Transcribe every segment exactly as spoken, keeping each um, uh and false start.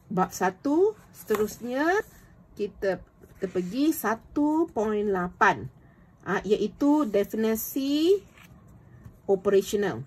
bab satu, seterusnya kita, kita pergi satu titik lapan. Ha, iaitu definisi operational.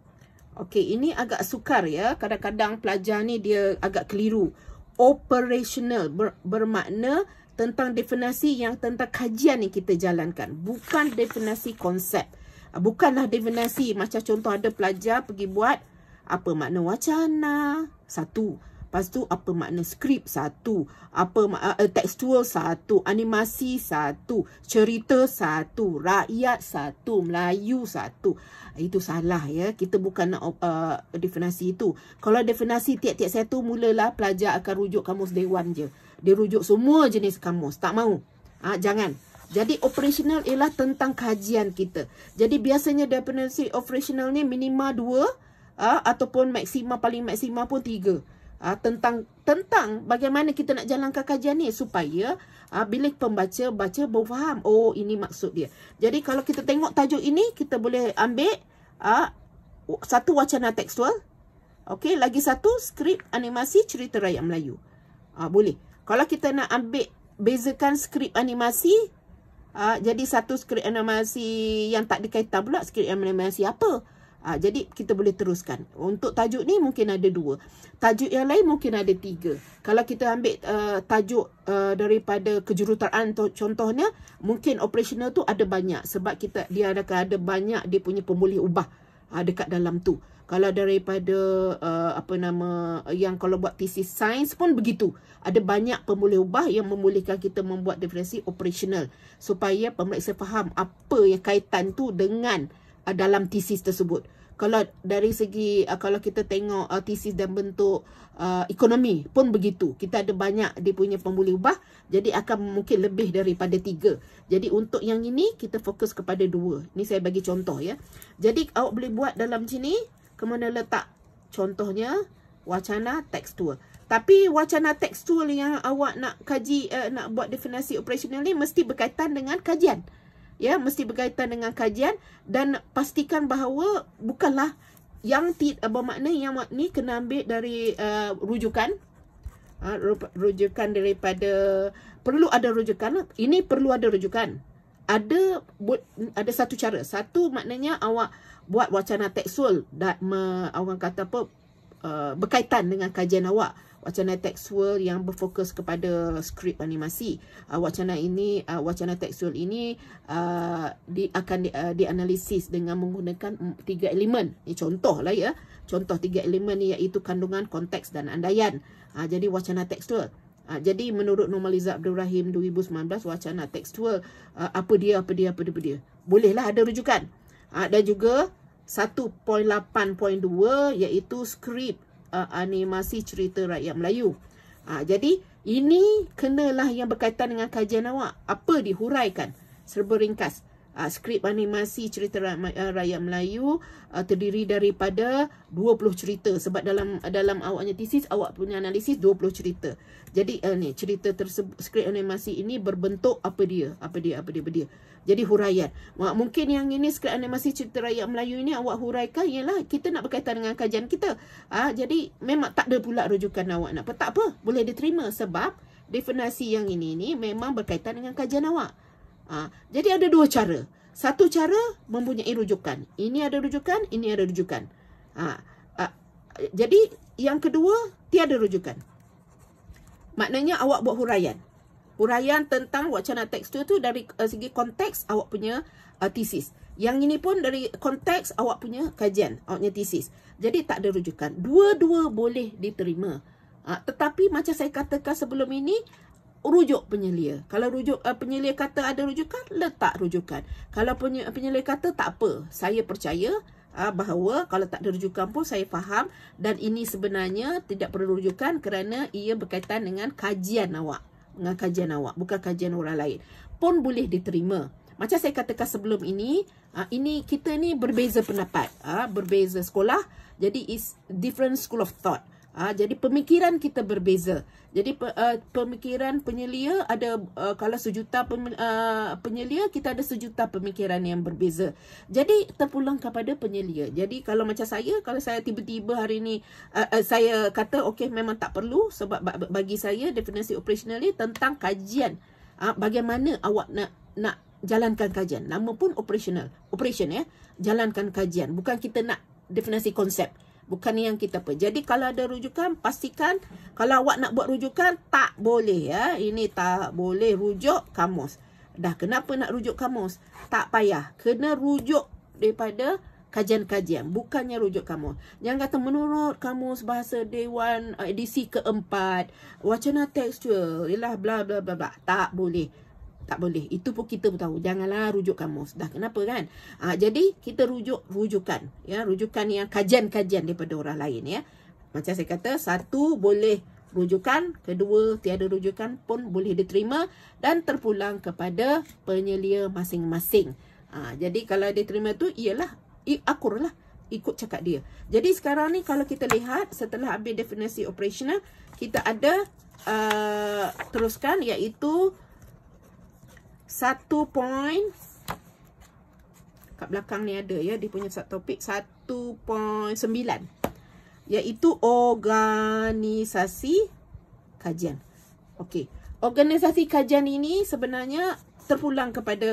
Okey, ini agak sukar ya. Kadang-kadang pelajar ni dia agak keliru. Operational ber, bermakna tentang definisi yang tentang kajian yang kita jalankan. Bukan definisi konsep. Bukanlah definisi macam contoh ada pelajar pergi buat apa makna wacana, satu. Lepas tu apa makna skrip, satu. Apa uh, tekstual, satu. Animasi, satu. Cerita, satu. Rakyat, satu. Melayu, satu. Itu salah ya. Kita bukan nak uh, definisi itu. Kalau definisi tiap-tiap satu, mulalah pelajar akan rujuk kamus dewan je. Dia rujuk semua jenis kamus. Tak mahu. Ha, jangan. Jadi operational ialah tentang kajian kita. Jadi biasanya definisi operational ni minima dua. Uh, ataupun maksima, paling maksima pun tiga. Uh, tentang tentang bagaimana kita nak jalankan kajian ni supaya uh, bila pembaca baca baru faham, oh ini maksud dia. Jadi kalau kita tengok tajuk ini, kita boleh ambil uh, satu wacana tekstual, okey, lagi satu skrip animasi cerita rakyat Melayu. Uh, boleh. Kalau kita nak ambil bezakan skrip animasi, uh, jadi satu skrip animasi yang tak dikaitan pula, skrip animasi apa? Ha, jadi kita boleh teruskan. Untuk tajuk ni mungkin ada dua. Tajuk yang lain mungkin ada tiga. Kalau kita ambil uh, tajuk uh, daripada kejuruteraan contohnya, mungkin operational tu ada banyak. Sebab kita dia ada ada banyak dia punya pemulih ubah uh, dekat dalam tu. Kalau daripada uh, apa nama yang kalau buat tesis sains pun begitu. Ada banyak pemulih ubah yang membolehkan kita membuat definisi operational supaya pemeriksa faham apa yang kaitan tu dengan Uh, dalam tesis tersebut. Kalau dari segi uh, kalau kita tengok uh, tesis dan bentuk uh, ekonomi pun begitu. Kita ada banyak dia punya pemboleh ubah, jadi akan mungkin lebih daripada tiga. Jadi untuk yang ini kita fokus kepada dua. Ini saya bagi contoh ya. Jadi awak boleh buat dalam sini ke mana letak contohnya wacana tekstual. Tapi wacana tekstual yang awak nak kaji uh, nak buat definisi operasional ni mesti berkaitan dengan kajian. Ya, mesti berkaitan dengan kajian dan pastikan bahawa bukanlah yang tidak bermakna yang ni kena ambil dari uh, rujukan. Uh, rujukan daripada perlu ada rujukan. Ini perlu ada rujukan. Ada ada satu cara. Satu maknanya awak buat wacana tekstual dan me, orang kata apa uh, berkaitan dengan kajian awak. Wacana tekstual yang berfokus kepada skrip animasi. Uh, wacana ini, uh, wacana tekstual ini uh, di, akan di, uh, dianalisis dengan menggunakan tiga elemen. Ini contoh lah ya. Contoh tiga elemen ni iaitu kandungan, konteks dan andaian. Uh, jadi wacana tekstual. Uh, jadi menurut Nurmaliza Abdul Rahim dua ribu sembilan belas, wacana tekstual uh, apa dia, apa dia, apa dia, apa dia. Bolehlah ada rujukan. Uh, dan juga satu titik lapan titik dua iaitu skrip Uh, animasi cerita rakyat Melayu. Ha, jadi ini kenalah yang berkaitan dengan kajian awak. Apa dihuraikan serba ringkas. Uh, skrip animasi cerita rakyat Melayu uh, terdiri daripada dua puluh cerita. Sebab dalam dalam awaknya tesis, awak punya analisis dua puluh cerita. Jadi uh, ni cerita tersebut, skrip animasi ini berbentuk apa dia, apa dia, apa dia, apa dia. Jadi huraian. Mungkin yang ini skrip animasi cerita rakyat Melayu ini awak huraikan ialah kita nak berkaitan dengan kajian kita. Uh, jadi memang tak ada pula rujukan awak nak. Tak apa, boleh diterima sebab definisi yang ini ni memang berkaitan dengan kajian awak. Ha, jadi ada dua cara. Satu cara mempunyai rujukan. Ini ada rujukan, ini ada rujukan. Ha, ha, jadi yang kedua tiada rujukan. Maknanya awak buat huraian. Huraian tentang wacana tekstual tu dari uh, segi konteks awak punya uh, tesis. Yang ini pun dari konteks awak punya kajian, awak punya tesis. Jadi tak ada rujukan. Dua-dua boleh diterima. Ha, tetapi macam saya katakan sebelum ini, rujuk penyelia. Kalau rujuk uh, penyelia kata ada rujukan, letak rujukan. Kalau penye, penyelia kata tak apa, saya percaya uh, bahawa kalau tak ada rujukan pun saya faham dan ini sebenarnya tidak perlu rujukan kerana ia berkaitan dengan kajian awak, dengan kajian awak, bukan kajian orang lain. Pun boleh diterima. Macam saya katakan sebelum ini, uh, ini kita ni berbeza pendapat, uh, berbeza sekolah, jadi is different school of thought. Uh, jadi pemikiran kita berbeza. Jadi uh, pemikiran penyelia ada, uh, kalau sejuta pem, uh, penyelia, kita ada sejuta pemikiran yang berbeza. Jadi terpulang kepada penyelia. Jadi kalau macam saya, kalau saya tiba-tiba hari ni uh, uh, saya kata okey memang tak perlu, sebab bagi saya definisi operasional ni tentang kajian. Uh, bagaimana awak nak nak jalankan kajian. Nama pun operational. Operation ya. Jalankan kajian. Bukan kita nak definisi konsep. Bukan yang kita apa. Jadi kalau ada rujukan, pastikan kalau awak nak buat rujukan, tak boleh ya. Ini tak boleh rujuk kamus. Dah kenapa nak rujuk kamus? Tak payah. Kena rujuk daripada kajian-kajian. Bukannya rujuk kamus. Jangan kata menurut kamus bahasa Dewan edisi keempat, wacana tekstual, ialah bla bla bla bla. Tak boleh. Tak boleh. Itu pun kita tahu. Janganlah rujuk kamus. Dah kenapa kan? Ha, jadi kita rujuk rujukan. Ya, rujukan yang kajian-kajian daripada orang lain. Ya, macam saya kata, satu boleh rujukan, kedua tiada rujukan pun boleh diterima dan terpulang kepada penyelia masing-masing. Ha, jadi kalau diterima tu ialah akur lah. Ikut cakap dia. Jadi sekarang ni kalau kita lihat setelah ambil definisi operasional, kita ada uh, teruskan iaitu satu point kat belakang ni ada ya, dia punya satu topik satu point sembilan iaitu organisasi kajian. Okey, organisasi kajian ini sebenarnya terpulang kepada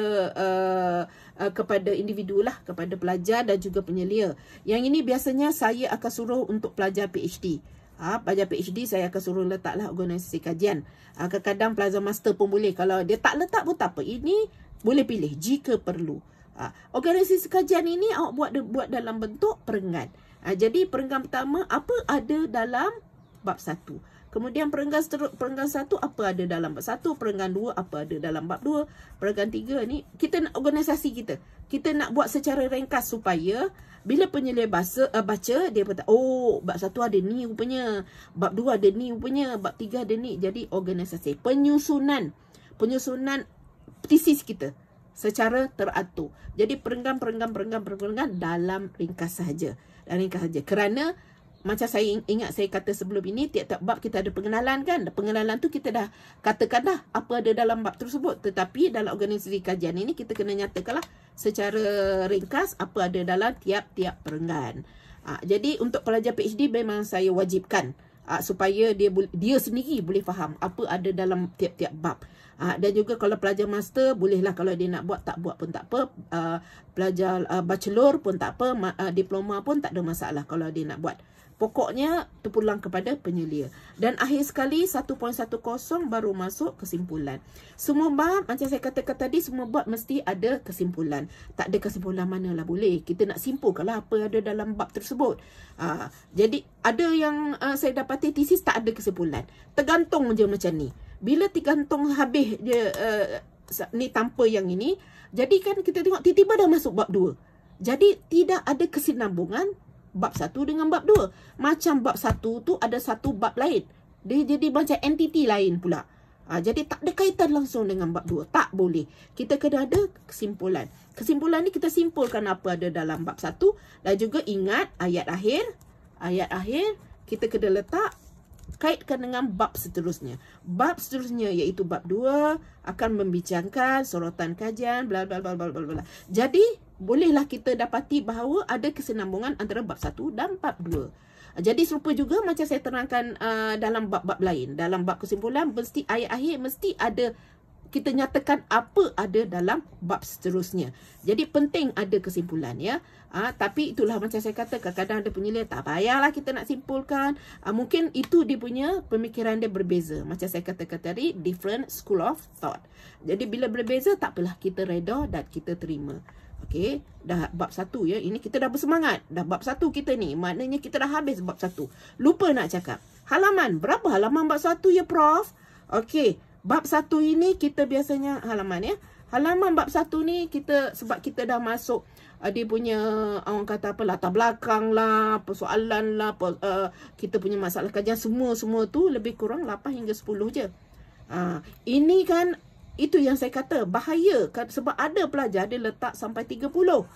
uh, uh, kepada individu lah, kepada pelajar dan juga penyelia. Yang ini biasanya saya akan suruh untuk pelajar PhD. Ha, pelajar PhD saya akan suruh letaklah organisasi kajian. Ha, kadang-kadang pelajar master pun boleh. Kalau dia tak letak pun tak apa. Ini boleh pilih jika perlu. Ha, organisasi kajian ini awak buat buat dalam bentuk perenggan. Ha, jadi perenggan pertama apa ada dalam bab satu. Kemudian perenggan perenggan satu apa ada dalam bab satu, perenggan dua apa ada dalam bab dua, perenggan tiga ni kita nak organisasi kita. Kita nak buat secara ringkas supaya bila penyelia baca, uh, baca dia kata, oh bab satu ada ni rupanya, bab dua ada ni rupanya, bab tiga ada ni. Jadi organisasi, penyusunan, penyusunan tesis kita secara teratur. Jadi perenggan, perenggan, perenggan, perenggan dalam ringkas sahaja. Dalam ringkas sahaja. Kerana macam saya ingat saya kata sebelum ini, tiap-tiap bab kita ada pengenalan kan. Pengenalan tu kita dah katakan dah apa ada dalam bab tersebut. Tetapi dalam organisasi kajian ini kita kena nyatakanlah secara ringkas apa ada dalam tiap-tiap perenggan. Ha, jadi untuk pelajar PhD memang saya wajibkan ha, supaya dia dia sendiri boleh faham apa ada dalam tiap-tiap bab. Ha, dan juga kalau pelajar master bolehlah, kalau dia nak buat tak buat pun tak apa. Uh, pelajar uh, bachelor pun tak apa, uh, diploma pun tak ada masalah kalau dia nak buat. Pokoknya terpulang kepada penyelia. Dan akhir sekali satu point satu kosong baru masuk kesimpulan. Semua bab macam saya katakan tadi, semua bab mesti ada kesimpulan. Tak ada kesimpulan manalah boleh. Kita nak simpulkanlah apa ada dalam bab tersebut. Uh, jadi ada yang uh, saya dapati tesis tak ada kesimpulan. Tergantung je macam ni. Bila tergantung habis dia uh, ni tanpa yang ini, jadi kan kita tengok tiba-tiba dah masuk bab dua. Jadi tidak ada kesinambungan bab satu dengan bab dua. Macam bab satu tu ada satu bab lain. Dia jadi macam entiti lain pula. Ha, jadi tak ada kaitan langsung dengan bab dua. Tak boleh. Kita kena ada kesimpulan. Kesimpulan ni kita simpulkan apa ada dalam bab satu. Dan juga ingat ayat akhir. Ayat akhir kita kena letak kaitkan dengan bab seterusnya. Bab seterusnya iaitu bab dua akan membincangkan sorotan kajian bla bla bla bla bla. Jadi bolehlah kita dapati bahawa ada kesinambungan antara bab satu dan bab dua. Jadi serupa juga macam saya terangkan uh, dalam bab-bab lain. Dalam bab kesimpulan mesti ayat akhir mesti ada, kita nyatakan apa ada dalam bab seterusnya. Jadi penting ada kesimpulan ya. Ha, tapi itulah macam saya kata, kadang-kadang ada penyelia tak payahlah kita nak simpulkan. Ha, mungkin itu dia punya pemikiran dia berbeza. Macam saya katakan tadi, different school of thought. Jadi bila berbeza tak apalah, kita reda dan kita terima. Okey, dah bab satu ya. Ini kita dah bersemangat. Dah bab satu kita ni. Maknanya kita dah habis bab satu. Lupa nak cakap. Halaman. Berapa halaman bab satu ya, Prof? Okey, bab satu ini kita biasanya halaman ya. Halaman bab satu ni kita, sebab kita dah masuk uh, dia punya orang kata apa, latar belakang lah, persoalan lah, per, uh, kita punya masalah kajian, semua-semua tu lebih kurang lapan hingga sepuluh je. Uh, ini kan itu yang saya kata bahaya kan, sebab ada pelajar dia letak sampai tiga puluh.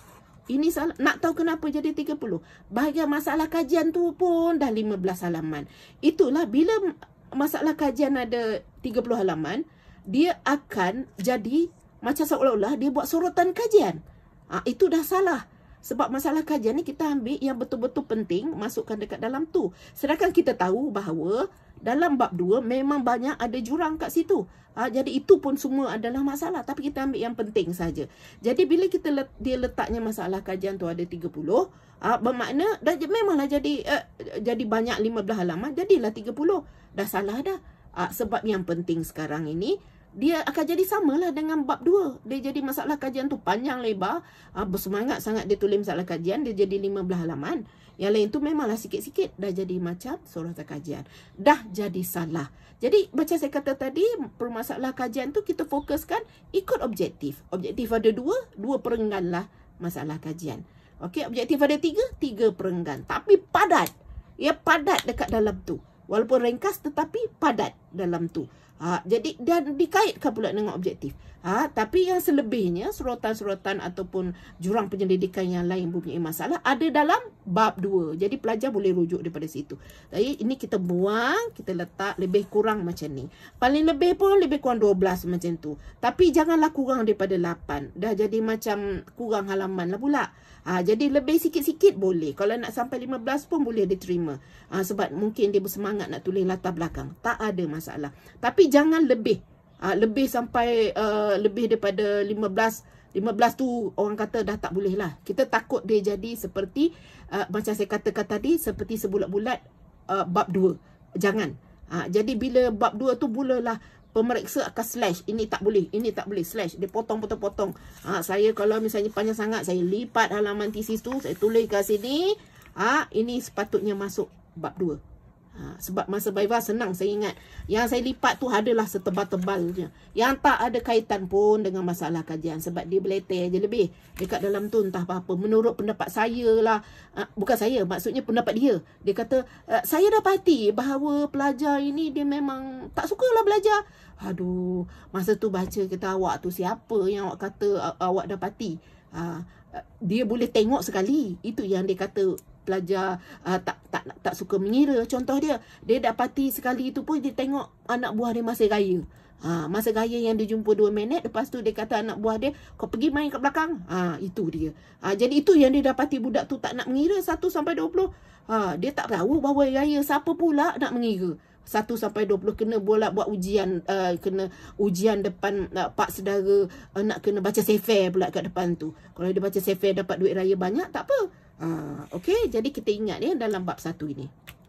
Ini salah. Nak tahu kenapa jadi tiga puluh? Bahagian masalah kajian tu pun dah lima belas halaman. Itulah bila masalah kajian ada tiga puluh halaman, dia akan jadi macam seolah-olah dia buat sorotan kajian. Ha, itu dah salah. Sebab masalah kajian ni kita ambil yang betul-betul penting, masukkan dekat dalam tu. Sedangkan kita tahu bahawa dalam bab dua memang banyak ada jurang kat situ. Ha, jadi itu pun semua adalah masalah. Tapi kita ambil yang penting saja. Jadi bila kita let, dia letaknya masalah kajian tu ada tiga puluh, ha, bermakna dah, memanglah jadi uh, jadi banyak lima belas halaman, jadilah tiga puluh. Dah salah dah. Ha, sebab yang penting sekarang ini, dia akan jadi samalah dengan bab dua. Dia jadi masalah kajian tu panjang lebar. Ha, bersemangat sangat dia tulis masalah kajian. Dia jadi lima belas halaman. Yang lain tu memanglah sikit-sikit. Dah jadi macam sorotan kajian. Dah jadi salah. Jadi macam saya kata tadi, permasalah kajian tu kita fokuskan ikut objektif. Objektif ada dua. Dua perenggan lah masalah kajian. Okey, objektif ada tiga. Tiga perenggan. Tapi padat. Ya, padat dekat dalam tu. Walaupun ringkas tetapi padat dalam tu. Ha, jadi dan dikaitkan pula dengan objektif. Ha, tapi yang selebihnya sorotan-sorotan ataupun jurang penyelidikan yang lain mempunyai masalah ada dalam bab dua. Jadi pelajar boleh rujuk daripada situ. Jadi ini kita buang, kita letak lebih kurang macam ni. Paling lebih pun lebih kurang dua belas macam tu. Tapi janganlah kurang daripada lapan. Dah jadi macam kurang halaman lah pula. Ha, jadi lebih sikit-sikit boleh. Kalau nak sampai lima belas pun boleh diterima. Ha, sebab mungkin dia bersemangat nak tulis latar belakang. Tak ada masalah. Tapi jangan lebih. Ha, lebih sampai uh, lebih daripada lima belas. lima belas tu orang kata dah tak boleh lah. Kita takut dia jadi seperti, uh, macam saya katakan tadi, seperti sebulat-bulat uh, bab dua. Jangan. Ha, jadi bila bab dua tu mulalah pemeriksa akan slash. Ini tak boleh. Ini tak boleh. Slash. Dia potong-potong-potong. Ha, saya kalau misalnya panjang sangat, saya lipat halaman tesis tu. Saya tulis kat sini. Ha, ini sepatutnya masuk bab dua. Ha, sebab masa Viva senang saya ingat. Yang saya lipat tu adalah setebal-tebalnya. Yang tak ada kaitan pun dengan masalah kajian. Sebab dia beleter je lebih. Dekat dalam tu entah apa-apa. Menurut pendapat saya lah. Ha, bukan saya. Maksudnya pendapat dia. Dia kata, saya dapati bahawa pelajar ini dia memang tak sukalah belajar. Aduh. Masa tu baca kata awak tu siapa yang awak kata awak dapati. Ha, dia boleh tengok sekali. Itu yang dia kata pelajar uh, tak tak tak suka mengira. Contoh dia, dia dapati sekali itu pun dia tengok anak buah dia masih raya. Ha, masa raya yang dia jumpa dua minit, lepas tu dia kata anak buah dia, kau pergi main kat belakang. Ha, itu dia. Ha, jadi itu yang dia dapati budak tu tak nak mengira satu sampai dua puluh. Ha, dia tak tahu bahawa raya siapa pula nak mengira. satu sampai dua puluh kena bola buat ujian, uh, kena ujian depan uh, pak saudara, uh, nak kena baca sefer pula kat depan tu. Kalau dia baca sefer dapat duit raya banyak, tak apa. Uh, Okey, jadi kita ingat ya dalam bab satu ini.